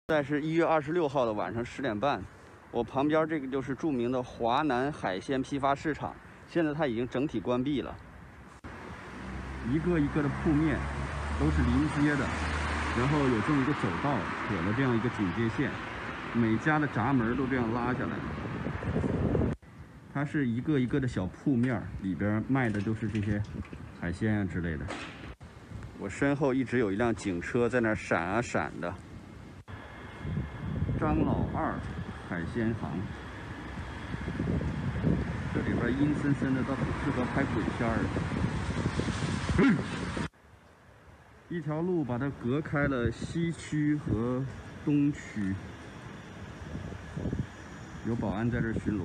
现在是1月26号的晚上10点半，我旁边这个就是著名的华南海鲜批发市场，现在它已经整体关闭了。一个一个的铺面都是临街的，然后有这么一个走道，可了这样一个警戒线，每家的闸门都这样拉下来。它是一个一个的小铺面，里边卖的都是这些海鲜啊之类的。我身后一直有一辆警车在那儿闪啊闪的。张老二海鲜行，这里边阴森森的，倒挺适合拍鬼片儿。一条路把它隔开了西区和东区，有保安在这巡逻。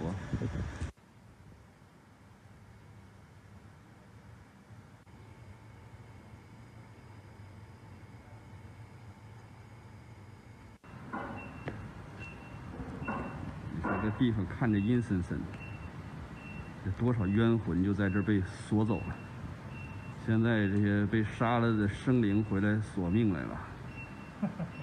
你说这地方看着阴森森的，这多少冤魂就在这儿被锁走了。现在这些被杀了的生灵回来索命来了。